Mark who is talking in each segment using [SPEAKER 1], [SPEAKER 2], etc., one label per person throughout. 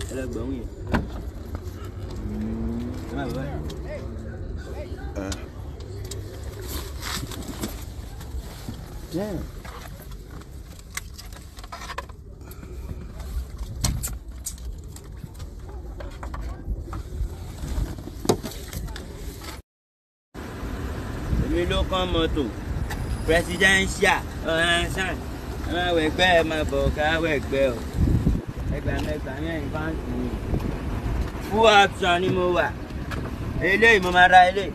[SPEAKER 1] Damn. We look on moto. Presidential. Son. I work bear my book. I work bell. Full option anymore. Ele, Mama Riley.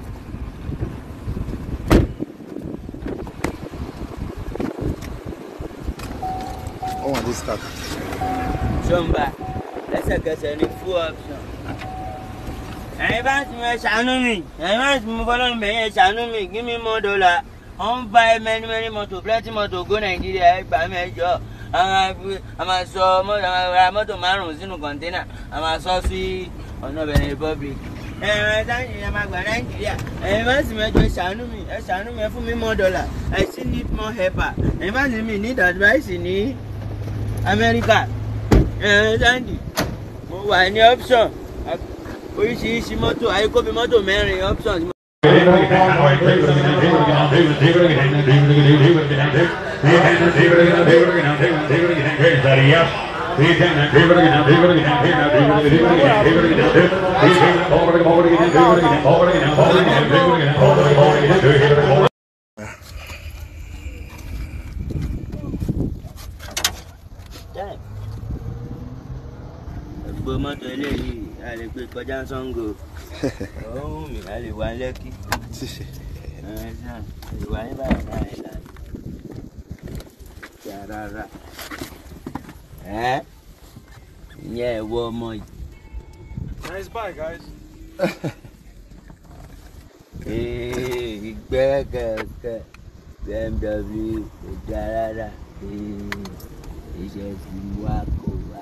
[SPEAKER 2] Oh, this stuff.
[SPEAKER 1] Somebody. Let's get any full option. I want me, channel me. I want me, follow me, channel me. Give me more dollar. I'm buy many motor, plenty motor, go Nigeria, buy me a job. I'm a saw motor marrows in a container. I'm a saucy on the Republic. And I'm going Nigeria. I want me to channel me. I channel me for me more dollar. I still need more helper. I want me need advice in America. Sandy. Why any option? Oríṣiríṣi mọ́tò àyíkóbi mọ́tò mẹ́rin options. Moto eléyìí a lè gbé kọjá Sango. Oh mi a lè wá Lẹ́kì. Wá ní báyìí náà rárá. Ìyẹn ẹ̀wọ̀ ọmọ yìí.
[SPEAKER 3] Nice bye, guys.
[SPEAKER 1] Ìgbẹ́ kẹ̀kẹ́ BMW kò dá rárá. Iṣẹ́ ti wá kó wá.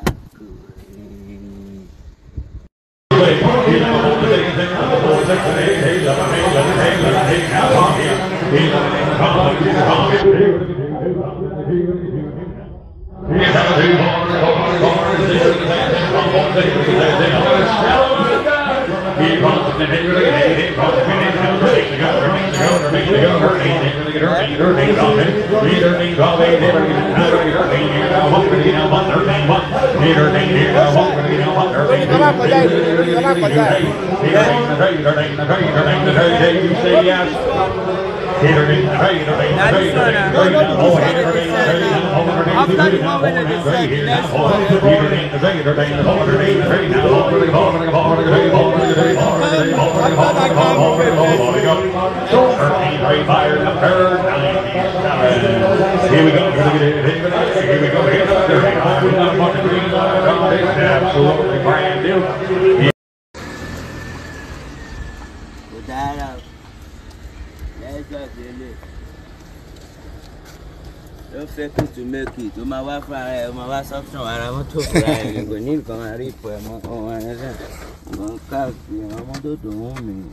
[SPEAKER 1] Don't fake it to make it. Oh my wife, oh my wife's option. I want to fly. You go need come and reap for my own. I'm cat. I want to do home.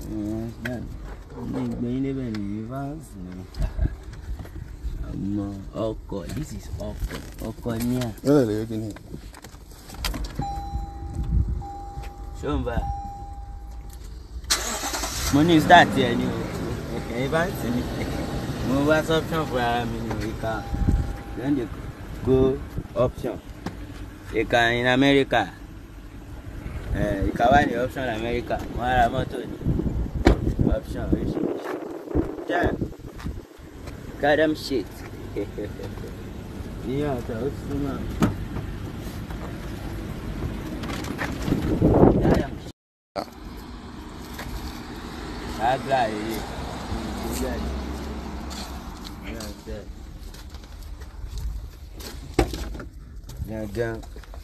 [SPEAKER 1] Oko. This is Oko. Oko niya. Shomba. Money is that here ni. My wife's option for me. Then they go option. You can in America. You can buy the option in America. More motor option. Damn. Goddamn shit. Yeah, that's too much. Goddamn shit. I got it. Yeah,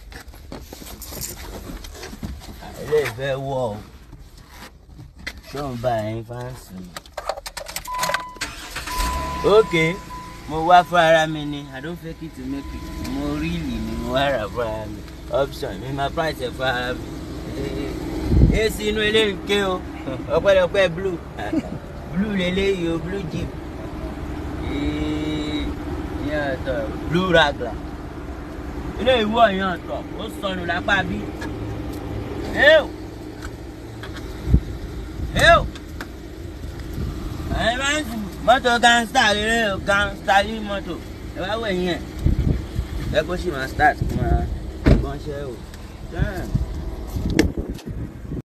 [SPEAKER 1] I live very well. Don't buy any fancy. Okay, mo wá for ara mi ni. I don't fake it to make it. Mo really ni mo wá ra for ara mi. Option mi ma price for ara mi. AC inú ilé nke o. Ọpẹ́lọpẹ́ blue. Blue leleyi o, blue jeep. Yeah, blue ragla. ilé ìwọ yẹn ọ̀tọ̀ ó sọnù lápá bí. Ẹ́ẹ̀ ẹ̀yin máa ń sùn mọ́tò gangsta rere o gangsta yìí mọ́tò ẹ wá wẹ̀ yẹn ẹ kó sì máa start kó máa gbọ́nṣẹ́ o.